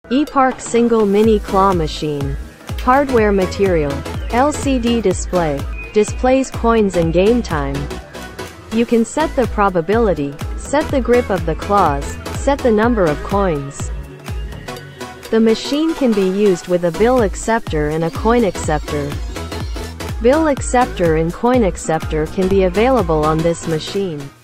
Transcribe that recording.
EPARK single mini claw machine. Hardware material. LCD display. Displays coins and game time. You can set the probability, set the grip of the claws, set the number of coins. The machine can be used with a bill acceptor and a coin acceptor. Bill acceptor and coin acceptor can be available on this machine.